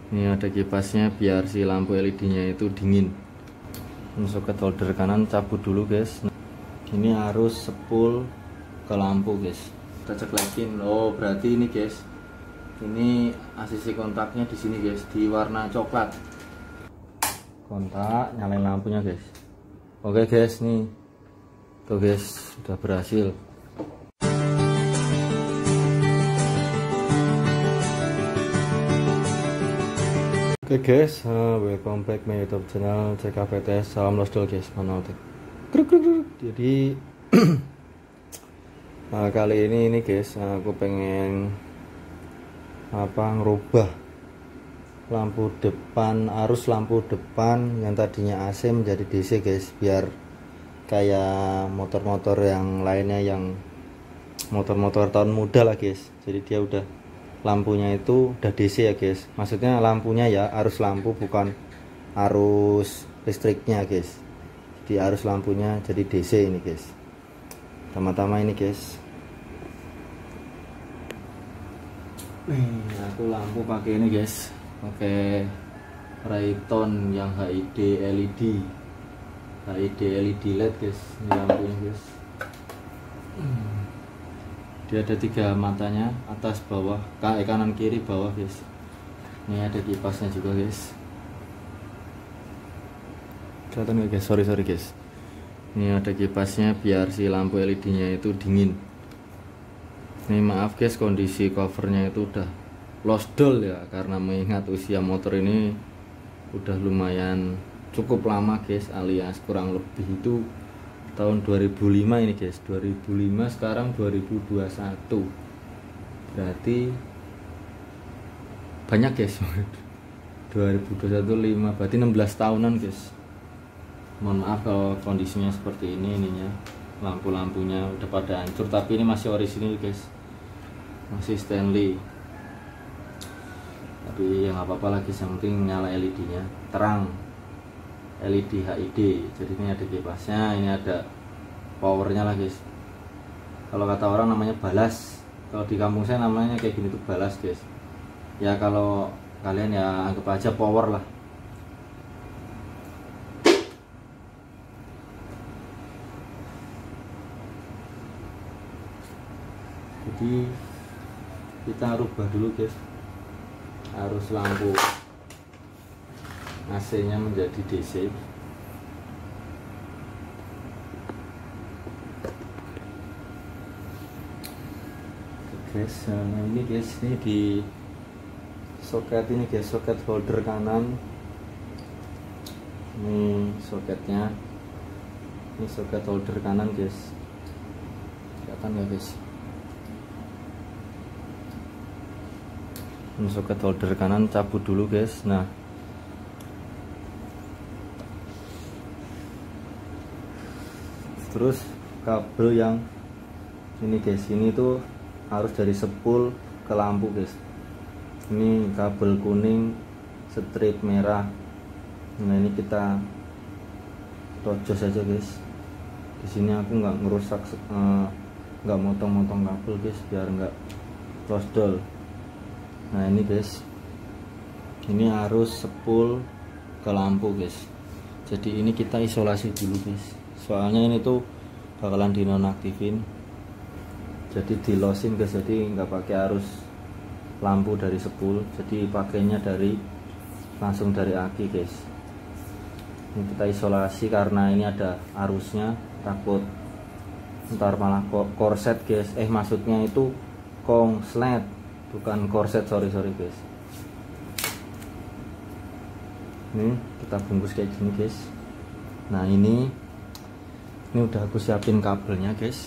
Ini ada kipasnya biar si lampu LED-nya itu dingin. Ini soket holder kanan cabut dulu guys. Ini arus sepul ke lampu guys. Kita ceklekin. Oh berarti ini guys, ini ACC kontaknya di sini guys, di warna coklat. Kontak, nyalain lampunya guys. Oke guys, nih tuh guys, sudah berhasil. Oke guys, welcome back my YouTube channel CKPTS. Salam losdol guys, manotek. Jadi kali ini guys, aku pengen ngerubah lampu depan, arus lampu depan yang tadinya AC menjadi DC guys, biar kayak motor-motor yang lainnya, yang motor-motor tahun muda lah guys. Jadi dia udah, lampunya itu udah DC ya guys, maksudnya lampunya ya, arus lampu bukan arus listriknya guys. Jadi arus lampunya jadi DC ini guys. Pertama-tama ini guys, aku lampu pakai ini guys, pakai Rayton yang HID LED LED guys. Ini lampunya guys, dia ada 3 matanya, atas, bawah, kanan, kiri, bawah guys. Ini ada kipasnya juga guys, kelihatan gak guys? Sorry guys, ini ada kipasnya biar si lampu LED nya itu dingin. Ini maaf guys, kondisi covernya itu udah losdol ya, karena mengingat usia motor ini udah lumayan cukup lama guys, alias kurang lebih itu tahun 2005 ini guys. 2005, sekarang 2021, berarti banyak guys. 2021 5, berarti 16 tahunan guys. Mohon maaf kalau kondisinya seperti ini, ininya lampu-lampunya udah pada hancur, tapi ini masih orisinil guys, masih Stanley. Tapi ya nggak apa-apa lagi, yang penting nyala LED nya terang, LED HID. Jadi ini ada kipasnya, ini ada powernya lah guys. Kalau kata orang namanya balas, kalau di kampung saya namanya kayak gini tuh balas guys. Ya kalau kalian ya anggap aja power lah. Jadi kita rubah dulu guys, arus lampu AC nya menjadi DC. Guys, nah ini guys, ini di soket ini guys, soket holder kanan. Ini soketnya, ini soket holder kanan guys, kelihatan ya guys? Ini soket holder kanan cabut dulu guys. Nah terus kabel yang ini guys, ini tuh harus dari sepul ke lampu guys. Ini kabel kuning, strip merah. Nah ini kita tojos aja guys. Di sini aku nggak ngerusak, nggak motong-motong kabel guys, biar nggak losdol. Nah ini guys, ini arus sepul ke lampu guys. Jadi ini kita isolasi dulu guys, soalnya ini tuh bakalan dinonaktifin, jadi di losin guys. Jadi nggak pakai arus lampu dari sepul, jadi pakainya dari langsung dari aki guys. Ini kita isolasi karena ini ada arusnya, takut ntar malah korset guys. Maksudnya itu kongslet, bukan korset, sorry guys. Ini kita bungkus kayak gini guys. Nah ini udah aku siapin kabelnya guys.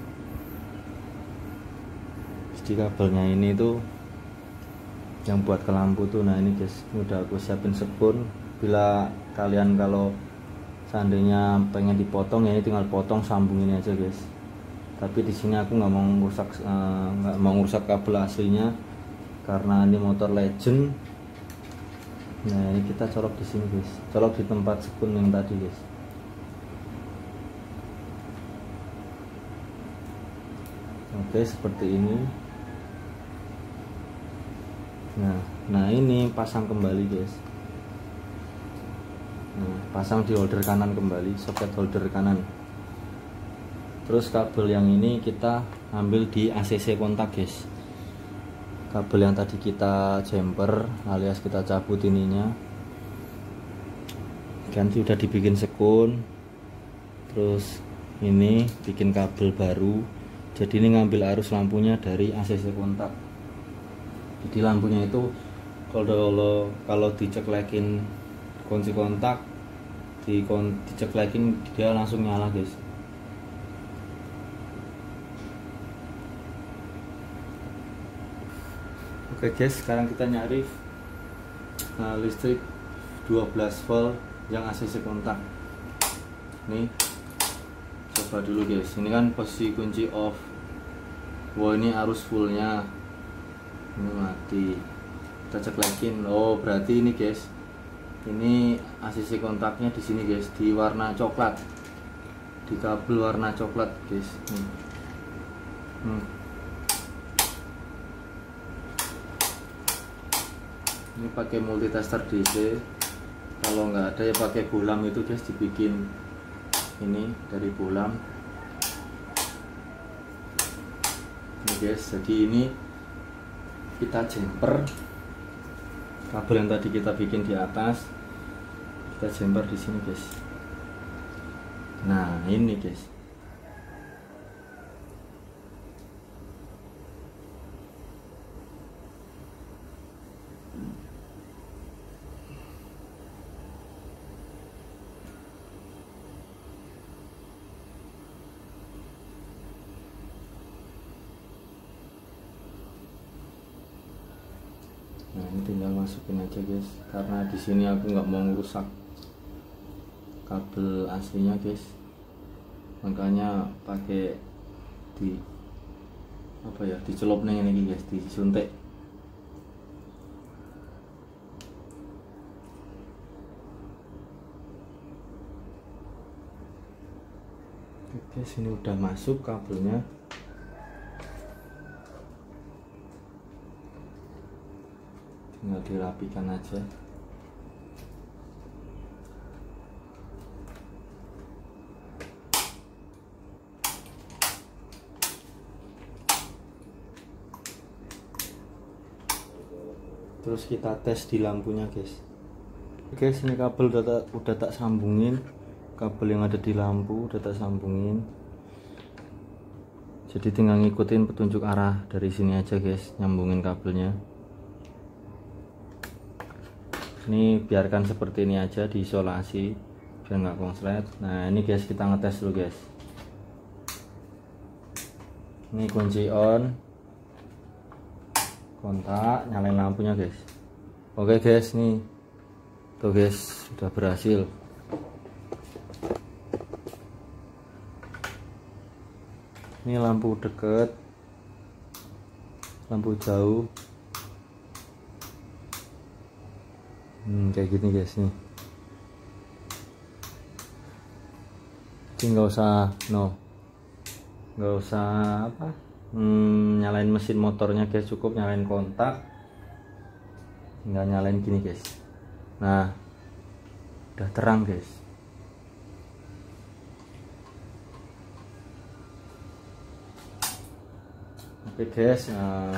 Jadi kabelnya ini tuh yang buat ke lampu tuh. Nah ini guys, ini udah aku siapin spoon. Bila kalian kalau seandainya pengen dipotong ya, ini tinggal potong, sambungin aja guys. Tapi di sini aku nggak mau ngerusak kabel aslinya karena ini motor legend. Nah ini kita colok di sini guys, colok di tempat spoon yang tadi guys. Oke seperti ini. Nah ini pasang kembali guys. Pasang di holder kanan kembali, soket holder kanan. Terus kabel yang ini kita ambil di ACC kontak guys. Kabel yang tadi kita jumper alias kita cabut ininya, ganti udah dibikin sekun. Terus ini bikin kabel baru. Jadi ini ngambil arus lampunya dari ACC kontak. Jadi lampunya itu kalau diceklekin kunci kontak, diceklekin dia langsung nyala guys. Oke guys, sekarang kita nyari listrik 12 volt yang ACC kontak. Nih, coba dulu guys. Ini kan posisi kunci off. Wow, ini arus fullnya. Ini mati. Kita ceklekin. Oh, berarti ini guys. Ini ACC kontaknya di sini guys, di warna coklat. Di kabel warna coklat guys. Ini pakai multitester DC. Kalau nggak ada ya pakai bohlam itu guys, dibikin ini dari bohlam. Ini guys, jadi ini kita jumper kabel yang tadi kita bikin di atas, kita jumper di sini guys. Nah ini guys. Nah ini tinggal masukin aja guys, karena di sini aku nggak mau merusak kabel aslinya guys, makanya pakai dicelup nih ini guys, disuntik. Oke guys, ini udah masuk kabelnya. Tinggal dirapikan aja. Terus kita tes di lampunya guys. Guys, ini kabel udah tak sambungin. Kabel yang ada di lampu udah tak sambungin. Jadi tinggal ngikutin petunjuk arah dari sini aja guys, nyambungin kabelnya. Ini biarkan seperti ini aja, diisolasi biar nggak konslet. Nah ini guys, kita ngetes dulu guys. Ini kunci on, kontak, nyalain lampunya guys. Oke guys, nih tuh guys, sudah berhasil. Ini lampu deket, lampu jauh. Kayak gini guys nih. Jadi nggak usah nyalain mesin motornya guys, cukup nyalain kontak, tinggal nyalain gini guys. Nah udah terang guys. Oke guys,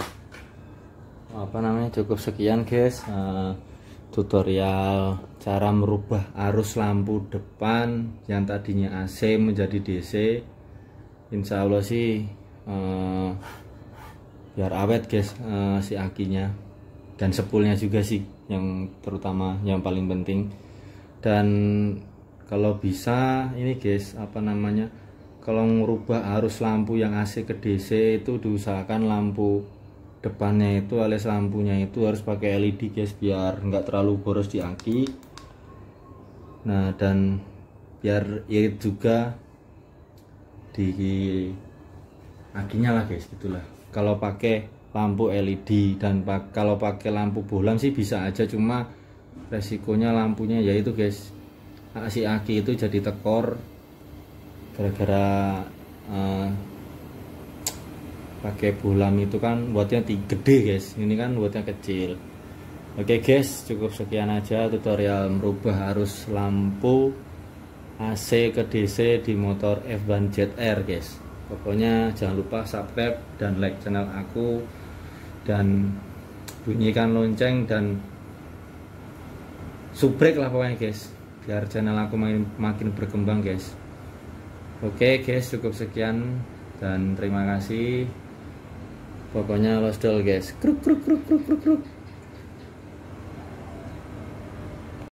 cukup sekian guys tutorial cara merubah arus lampu depan yang tadinya AC menjadi DC. Insya Allah sih biar awet guys, si akinya dan sepulnya juga sih, yang terutama yang paling penting. Dan kalau bisa ini guys, kalau merubah arus lampu yang AC ke DC itu diusahakan lampu depannya itu alias lampunya itu harus pakai LED guys, biar nggak terlalu boros di aki. Nah dan biar irit juga di akinya lah guys, gitulah. Kalau pakai lampu LED dan kalau pakai lampu bohlam sih bisa aja, cuma resikonya lampunya yaitu guys, si aki itu jadi tekor gara-gara pakai bohlam itu kan buatnya gede guys, ini kan buatnya kecil. Oke guys, cukup sekian aja tutorial merubah arus lampu AC ke DC di motor F1 ZR guys. Pokoknya jangan lupa subscribe dan like channel aku, dan bunyikan lonceng dan subrek lah pokoknya guys, biar channel aku makin berkembang guys. Oke guys, cukup sekian dan terima kasih. Pokoknya losdol guys. Kruk kruk kruk kruk kruk kruk.